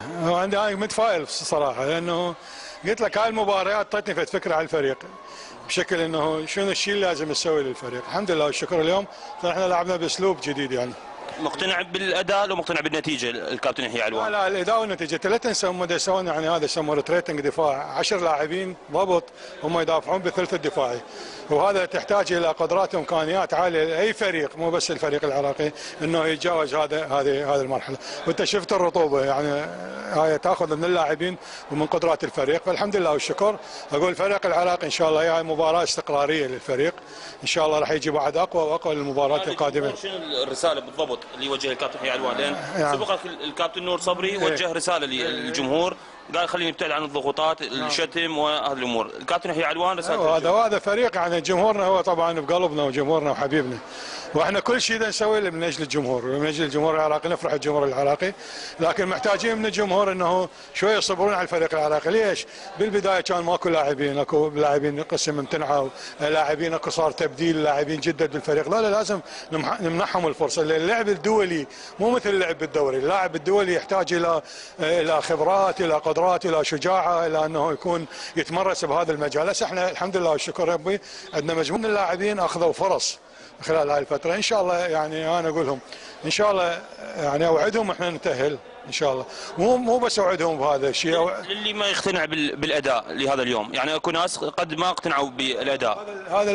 عندي انا متفائل صراحه، لانه قلت لك هاي المباريات اعطتني فكره على الفريق بشكل انه شنو الشيء اللي لازم نسوي للفريق. الحمد لله والشكر اليوم احنا لعبنا باسلوب جديد يعني. مقتنع بالاداء لو مقتنع بالنتيجه الكابتن يحيى علوان؟ لا الاداء والنتيجه لا تنسى هم يسوون يعني هذا يسمونه روتيتنج دفاع، 10 لاعبين ضبط هم يدافعون بالثلث الدفاعي، وهذا تحتاج الى قدرات وامكانيات عاليه لاي فريق مو بس الفريق العراقي انه يتجاوز هذه المرحله، وانت شفت الرطوبه يعني هاي تاخذ من اللاعبين ومن قدرات الفريق، فالحمد لله والشكر. اقول الفريق العراقي ان شاء الله هاي مباراه استقراريه للفريق، ان شاء الله راح يجي بعد اقوى واقوى للمباراه القادمه. شنو الرساله بالضبط اللي يوجهها الكابتن يحيى علوان؟ لان سبق الكابتن نور صبري وجه رساله للجمهور، قال خلينا نبتعد عن الضغوطات، الشتم وهذه الامور. الكابتن يحيى علوان رسالته هذا فريق يعني جمهورنا هو طبعا بقلبنا وجمهورنا وحبيبنا، واحنا كل شيء نسويه من اجل الجمهور ومن اجل الجمهور العراقي، نفرح الجمهور العراقي، لكن محتاجين من الجمهور انه شويه يصبرون على الفريق العراقي. ليش؟ بالبدايه كان ماكو لاعبين، اكو لاعبين قسم امتنعوا، لاعبين اكو صار تبديل، لاعبين جدد بالفريق، لا لازم نمنحهم الفرصه. اللعب الدولي مو مثل اللعب بالدوري، اللاعب الدولي يحتاج الى خبرات، الى قدرات، الى شجاعه، الى انه يكون يتمرس بهذا المجال. هسه احنا الحمد لله والشكر ربي عندنا مجموعه من اللاعبين اخذوا فرص خلال هاي الفتره، ان شاء الله يعني انا اقول لهم ان شاء الله يعني اوعدهم احنا نتاهل ان شاء الله، مو بس اوعدهم بهذا الشيء. اللي ما يقتنع بالاداء لهذا اليوم، يعني اكو ناس قد ما اقتنعوا بالاداء.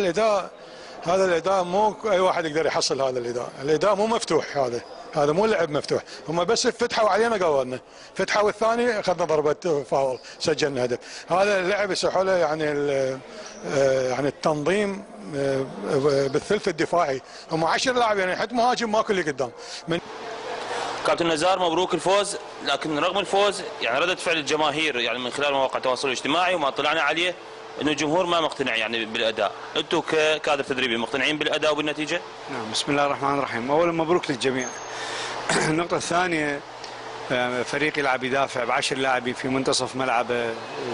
هذا الاداء مو اي واحد يقدر يحصل هذا الاداء مو مفتوح، هذا مو لعب مفتوح، هم بس فتحوا علينا قولنا، فتحوا والثاني اخذنا ضربه فاول سجلنا هدف. هذا اللعب يصح له يعني التنظيم بالثلث الدفاعي، هم 10 لاعبين يعني حتى مهاجم ماكو اللي قدام. كابتن نزار مبروك الفوز، لكن رغم الفوز يعني ردة فعل الجماهير يعني من خلال مواقع التواصل الاجتماعي وما طلعنا عليه انه الجمهور ما مقتنع يعني بالاداء، انتم ككادر تدريبي مقتنعين بالاداء وبالنتيجه؟ نعم، بسم الله الرحمن الرحيم. اولا مبروك للجميع. النقطة الثانية، فريق يلعب يدافع ب10 لاعبين في منتصف ملعبه،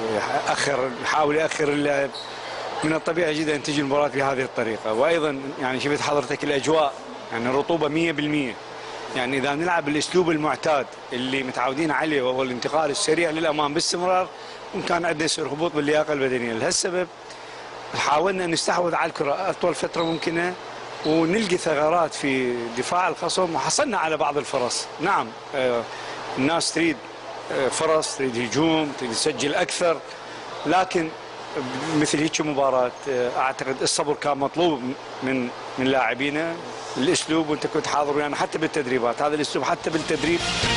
يحاول ياخر اللعب، من الطبيعي جدا ان تجي المباراة بهذه الطريقة. وايضا يعني شفت حضرتك الاجواء، يعني الرطوبة 100%، يعني اذا نلعب بالاسلوب المعتاد اللي متعودين عليه وهو الانتقال السريع للامام باستمرار، وكان عندنا يصير هبوط باللياقه البدنيه. لهالسبب حاولنا ان نستحوذ على الكره اطول فتره ممكنه ونلقي ثغرات في دفاع الخصم، وحصلنا على بعض الفرص. نعم، الناس تريد فرص، تريد هجوم، تريد تسجل اكثر، لكن مثل هيك مباراه اعتقد الصبر كان مطلوب من لاعبينا. الاسلوب، وانت كنت حاضر ويانا حتى بالتدريبات، هذا الاسلوب حتى بالتدريب